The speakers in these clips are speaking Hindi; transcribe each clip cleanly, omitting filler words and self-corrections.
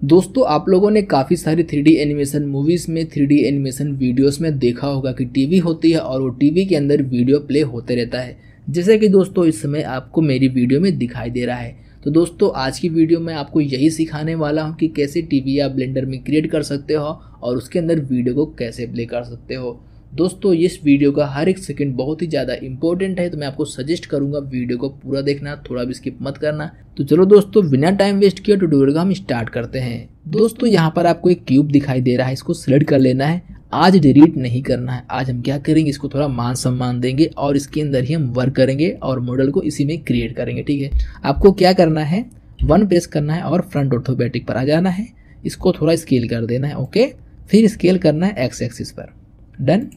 दोस्तों आप लोगों ने काफ़ी सारी 3D एनिमेशन मूवीज़ में 3D एनिमेशन वीडियोस में देखा होगा कि टीवी होती है और वो टीवी के अंदर वीडियो प्ले होते रहता है, जैसे कि दोस्तों इस समय आपको मेरी वीडियो में दिखाई दे रहा है। तो दोस्तों आज की वीडियो में आपको यही सिखाने वाला हूँ कि कैसे टीवी या ब्लेंडर में क्रिएट कर सकते हो और उसके अंदर वीडियो को कैसे प्ले कर सकते हो। दोस्तों इस वीडियो का हर एक सेकंड बहुत ही ज़्यादा इंपॉर्टेंट है, तो मैं आपको सजेस्ट करूंगा वीडियो को पूरा देखना, थोड़ा भी स्किप मत करना। तो चलो दोस्तों बिना टाइम वेस्ट किए ट्यूटोरियल का हम स्टार्ट करते हैं। दोस्तों यहाँ पर आपको एक क्यूब दिखाई दे रहा है, इसको सिलेक्ट कर लेना है। आज डिलीट नहीं करना है, आज हम क्या करेंगे, इसको थोड़ा मान सम्मान देंगे और इसके अंदर ही हम वर्क करेंगे और मॉडल को इसी में क्रिएट करेंगे। ठीक है, आपको क्या करना है, 1 प्रेस करना है और फ्रंट ऑर्थोपेटिक पर आ जाना है। इसको थोड़ा स्केल कर देना है। ओके, फिर स्केल करना है एक्स एक्सिस पर, डन।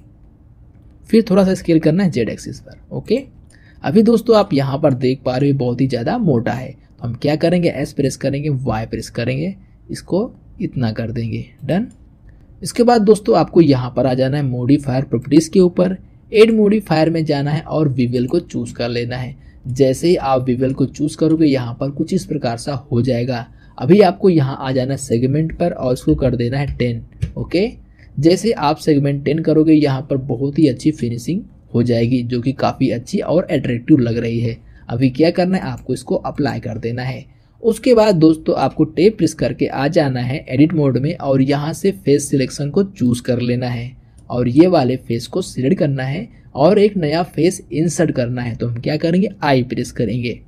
फिर थोड़ा सा स्केल करना है जेड एक्सिस पर। ओके, अभी दोस्तों आप यहाँ पर देख पा रहे हो बहुत ही ज़्यादा मोटा है, तो हम क्या करेंगे, एस प्रेस करेंगे, वाई प्रेस करेंगे, इसको इतना कर देंगे, डन। इसके बाद दोस्तों आपको यहाँ पर आ जाना है मॉडिफायर प्रॉपर्टीज़ के ऊपर, एड मॉडिफायर में जाना है और विवेल को चूज़ कर लेना है। जैसे ही आप विवेल को चूज़ करोगे यहाँ पर कुछ इस प्रकार सा हो जाएगा। अभी आपको यहाँ आ जाना है सेगमेंट पर और इसको कर देना है 10। ओके, जैसे आप सेगमेंट 10 करोगे यहाँ पर बहुत ही अच्छी फिनिशिंग हो जाएगी, जो कि काफ़ी अच्छी और अट्रैक्टिव लग रही है। अभी क्या करना है, आपको इसको अप्लाई कर देना है। उसके बाद दोस्तों आपको टेप प्रेस करके आ जाना है एडिट मोड में और यहाँ से फेस सिलेक्शन को चूज़ कर लेना है और ये वाले फेस को सिलेक्ट करना है और एक नया फेस इंसर्ट करना है। तो हम क्या करेंगे, आई प्रेस करेंगे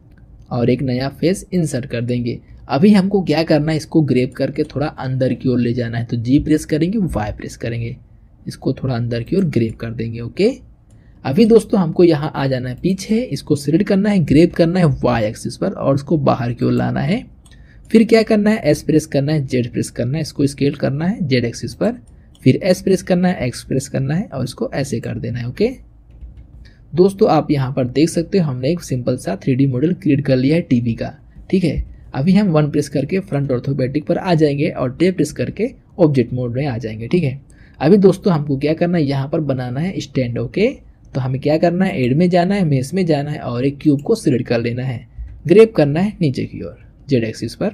और एक नया फेस इंसर्ट कर देंगे। अभी हमको क्या करना है, इसको ग्रैब करके थोड़ा अंदर की ओर ले जाना है। तो जी प्रेस करेंगे, वाई प्रेस करेंगे, इसको थोड़ा अंदर की ओर ग्रैब कर देंगे। ओके, अभी दोस्तों हमको यहाँ आ जाना है पीछे, इसको सिलेक्ट करना है, ग्रैब करना है वाई एक्सिस पर और इसको बाहर की ओर लाना है। फिर क्या करना है, एस प्रेस करना है, जेड प्रेस करना है, इसको स्केल करना है जेड एक्सिस पर, फिर एस प्रेस करना है, एक्स प्रेस करना है और इसको ऐसे कर देना है। ओके दोस्तों आप यहाँ पर देख सकते हो हमने एक सिंपल सा 3D मॉडल क्रिएट कर लिया है टीवी का। ठीक है, अभी हम 1 प्रेस करके फ्रंट ऑर्थोपेटिक पर आ जाएंगे और टेप प्रेस करके ऑब्जेक्ट मोड में आ जाएंगे। ठीक है, अभी दोस्तों हमको क्या करना है, यहाँ पर बनाना है स्टैंड। ओके, तो हमें क्या करना है, एड में जाना है, मेस में जाना है और एक क्यूब को सिलेक्ट कर लेना है, ग्रैब करना है नीचे की ओर जेड एक्सिस पर,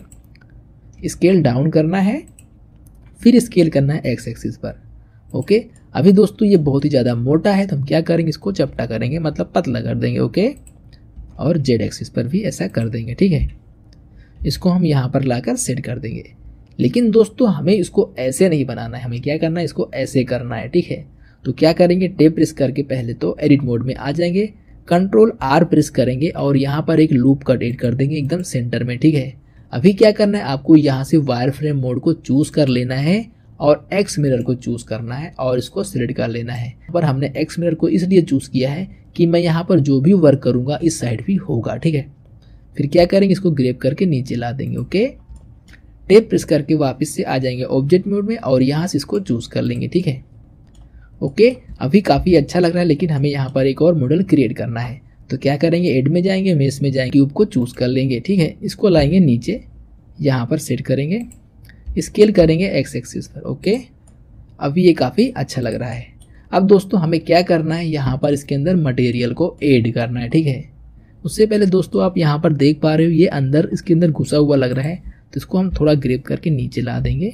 स्केल डाउन करना है, फिर स्केल करना है एक्स एक्सिस पर। ओके, अभी दोस्तों ये बहुत ही ज़्यादा मोटा है, तो हम क्या करेंगे, इसको चपटा करेंगे, मतलब पतला कर देंगे। ओके, और जेड एक्सिस पर भी ऐसा कर देंगे। ठीक है, इसको हम यहाँ पर लाकर सेट कर देंगे। लेकिन दोस्तों हमें इसको ऐसे नहीं बनाना है, हमें क्या करना है, इसको ऐसे करना है। ठीक है, तो क्या करेंगे, टेप प्रेस करके पहले तो एडिट मोड में आ जाएंगे, कंट्रोल आर प्रेस करेंगे और यहाँ पर एक लूप कट एड कर देंगे एकदम सेंटर में। ठीक है, अभी क्या करना है, आपको यहाँ से वायर फ्रेम मोड को चूज़ कर लेना है और एक्स मिरर को चूज़ करना है और इसको सिलेक्ट कर लेना है। पर हमने एक्स मिरर को इसलिए चूज़ किया है कि मैं यहाँ पर जो भी वर्क करूँगा इस साइड भी होगा। ठीक है, फिर क्या करेंगे, इसको ग्रैब करके नीचे ला देंगे। ओके, टेप प्रेस करके वापस से आ जाएंगे ऑब्जेक्ट मोड में और यहाँ से इसको चूज़ कर लेंगे। ठीक है, ओके, अभी काफ़ी अच्छा लग रहा है, लेकिन हमें यहाँ पर एक और मॉडल क्रिएट करना है। तो क्या करेंगे, एड में जाएंगे, मेस में जाएंगे, क्यूब को चूज़ कर लेंगे। ठीक है, इसको लाएंगे नीचे, यहाँ पर सेट करेंगे, स्केल करेंगे एक्स एक्सिस पर। ओके, अभी ये काफ़ी अच्छा लग रहा है। अब दोस्तों हमें क्या करना है, यहाँ पर इसके अंदर मटेरियल को ऐड करना है। ठीक है, उससे पहले दोस्तों आप यहाँ पर देख पा रहे हो ये अंदर इसके अंदर घुसा हुआ लग रहा है, तो इसको हम थोड़ा ग्रैब करके नीचे ला देंगे।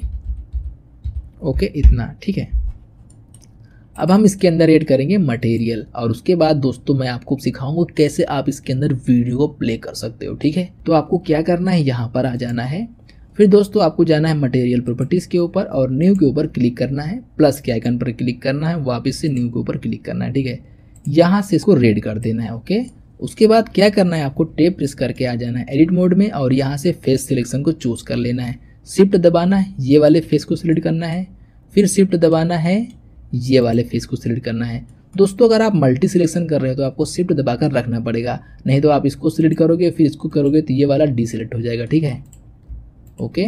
ओके, इतना। ठीक है, अब हम इसके अंदर ऐड करेंगे मटेरियल और उसके बाद दोस्तों मैं आपको सिखाऊंगा कैसे आप इसके अंदर वीडियो को प्ले कर सकते हो। ठीक है, तो आपको क्या करना है, यहाँ पर आ जाना है, फिर दोस्तों आपको जाना है मटेरियल प्रॉपर्टीज़ के ऊपर और न्यू के ऊपर क्लिक करना है, प्लस के आइकन पर क्लिक करना है, वापस से न्यू के ऊपर क्लिक करना है। ठीक है, यहाँ से इसको रेड कर देना है। ओके, उसके बाद क्या करना है, आपको टेप प्रेस करके आ जाना है एडिट मोड में और यहाँ से फेस सिलेक्शन को चूज़ कर लेना है, शिफ्ट दबाना है, ये वाले फेस को सिलेक्ट करना है, फिर शिफ्ट दबाना है, ये वाले फेस को सिलेक्ट करना है। दोस्तों अगर आप मल्टी सिलेक्शन कर रहे हो तो आपको शिफ्ट दबाकर रखना पड़ेगा, नहीं तो आप इसको सिलेक्ट करोगे फिर इसको करोगे तो ये वाला डिसेलेक्ट हो जाएगा। ठीक है, ओके,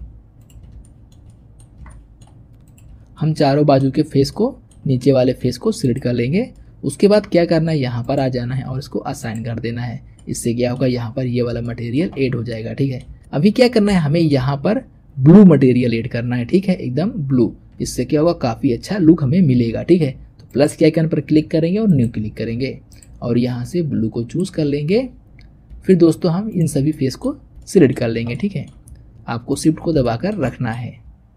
हम चारों बाजू के फेस को, नीचे वाले फेस को सिलेक्ट कर लेंगे। उसके बाद क्या करना है, यहाँ पर आ जाना है और इसको असाइन कर देना है। इससे क्या होगा, यहाँ पर ये वाला मटेरियल ऐड हो जाएगा। ठीक है, अभी क्या करना है, हमें यहाँ पर ब्लू मटेरियल ऐड करना है। ठीक है, एकदम ब्लू, इससे क्या होगा, काफ़ी अच्छा लुक हमें मिलेगा। ठीक है, तो प्लस के आइकन पर क्लिक करेंगे और न्यू क्लिक करेंगे और यहाँ से ब्लू को चूज़ कर लेंगे। फिर दोस्तों हम इन सभी फेस को सिलेक्ट कर लेंगे। ठीक है, आपको शिफ्ट को दबाकर रखना है।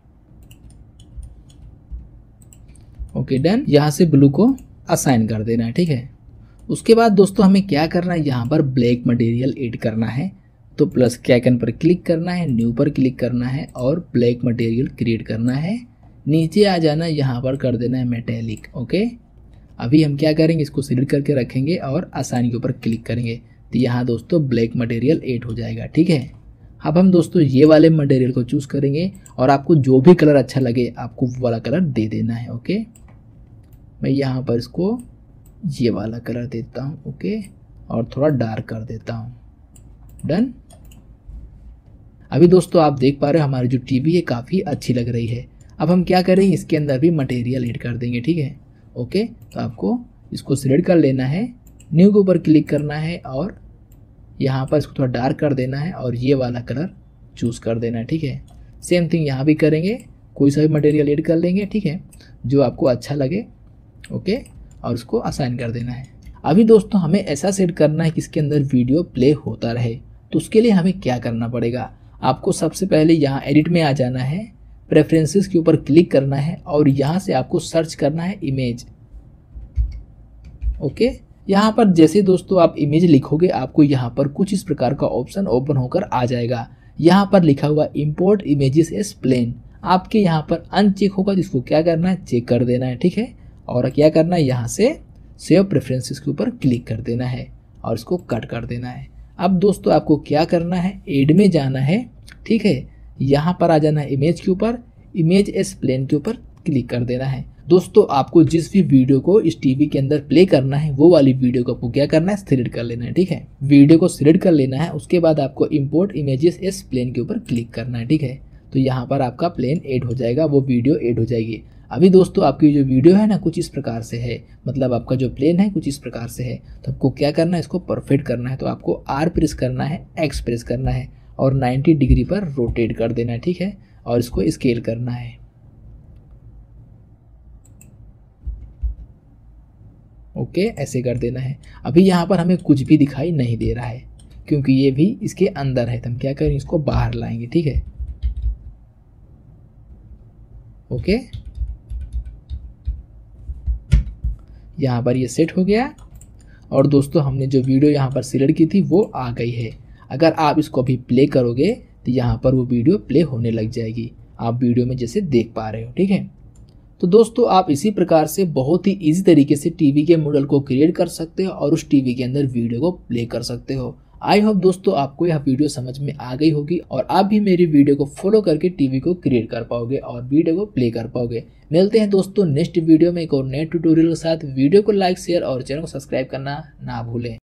Okay done. यहाँ से ब्लू को असाइन कर देना है, ठीक है। उसके बाद दोस्तों हमें क्या करना है, यहाँ पर ब्लैक मटेरियल ऐड करना है। तो प्लस के आइकन पर क्लिक करना है, न्यू पर क्लिक करना है और ब्लैक मटेरियल क्रिएट करना है। नीचे आ जाना, यहाँ पर कर देना है मेटेलिक। ओके, अभी हम क्या करेंगे, इसको सिलेक्ट करके रखेंगे और असाइन के ऊपर क्लिक करेंगे तो यहाँ दोस्तों ब्लैक मटेरियल ऐड हो जाएगा, ठीक है। अब हम दोस्तों ये वाले मटेरियल को चूज़ करेंगे और आपको जो भी कलर अच्छा लगे आपको वो वाला कलर दे देना है। ओके, मैं यहाँ पर इसको ये वाला कलर देता हूँ। ओके, और थोड़ा डार्क कर देता हूँ। डन। अभी दोस्तों आप देख पा रहे हो हमारी जो टीवी है काफ़ी अच्छी लग रही है। अब हम क्या करेंगे, इसके अंदर भी मटेरियल ऐड कर देंगे, ठीक है। ओके, तो आपको इसको सिलेक्ट कर लेना है, न्यू के ऊपर क्लिक करना है और यहाँ पर इसको थोड़ा डार्क कर देना है और ये वाला कलर चूज़ कर देना है, ठीक है। सेम थिंग यहाँ भी करेंगे, कोई सा भी मटेरियल ऐड कर लेंगे, ठीक है, जो आपको अच्छा लगे। ओके, और उसको असाइन कर देना है। अभी दोस्तों हमें ऐसा सेट करना है कि इसके अंदर वीडियो प्ले होता रहे। तो उसके लिए हमें क्या करना पड़ेगा, आपको सबसे पहले यहाँ एडिट में आ जाना है, प्रेफरेंसेस के ऊपर क्लिक करना है और यहाँ से आपको सर्च करना है इमेज। ओके, यहाँ पर जैसे दोस्तों आप इमेज लिखोगे आपको यहाँ पर कुछ इस प्रकार का ऑप्शन ओपन होकर आ जाएगा। यहाँ पर लिखा हुआ इंपोर्ट इमेजेस एज प्लेन, आपके यहाँ पर अनचेक होगा, जिसको क्या करना है, चेक कर देना है, ठीक है। और क्या करना है, यहाँ से सेव प्रेफरेंसेस के ऊपर क्लिक कर देना है और इसको कट कर देना है। अब दोस्तों आपको क्या करना है, एड में जाना है, ठीक है। यहाँ पर आ जाना है इमेज के ऊपर, इमेज एज प्लेन के ऊपर क्लिक कर देना है। दोस्तों आपको जिस भी वीडियो को इस टीवी के अंदर प्ले करना है वो वाली वीडियो को आपको क्या करना है, सिलेक्ट कर लेना है, ठीक है। वीडियो को सिलेक्ट कर लेना है, उसके बाद आपको इंपोर्ट इमेजेस एज प्लेन के ऊपर क्लिक करना है, ठीक है। तो यहाँ पर आपका प्लेन ऐड हो जाएगा, वो वीडियो ऐड हो जाएगी। अभी दोस्तों आपकी जो वीडियो है ना कुछ इस प्रकार से है, मतलब आपका जो प्लेन है कुछ इस प्रकार से है। तो आपको क्या करना है, इसको परफेक्ट करना है। तो आपको आर प्रेस करना है, एक्स प्रेस करना है और 90 डिग्री पर रोटेट कर देना है, ठीक है। और इसको स्केल करना है। ओके, ऐसे कर देना है। अभी यहाँ पर हमें कुछ भी दिखाई नहीं दे रहा है क्योंकि ये भी इसके अंदर है। तो हम क्या करेंगे, इसको बाहर लाएंगे, ठीक है। ओके, यहाँ पर ये सेट हो गया और दोस्तों हमने जो वीडियो यहाँ पर सिलेक्ट की थी वो आ गई है। अगर आप इसको अभी प्ले करोगे तो यहाँ पर वो वीडियो प्ले होने लग जाएगी, आप वीडियो में जैसे देख पा रहे हो, ठीक है। तो दोस्तों आप इसी प्रकार से बहुत ही इजी तरीके से टीवी के मॉडल को क्रिएट कर सकते हो और उस टीवी के अंदर वीडियो को प्ले कर सकते हो। आई होप दोस्तों आपको यह वीडियो समझ में आ गई होगी और आप भी मेरी वीडियो को फॉलो करके टीवी को क्रिएट कर पाओगे और वीडियो को प्ले कर पाओगे। मिलते हैं दोस्तों नेक्स्ट वीडियो में एक और नए ट्यूटोरियल के साथ। वीडियो को लाइक, शेयर और चैनल को सब्सक्राइब करना ना भूलें।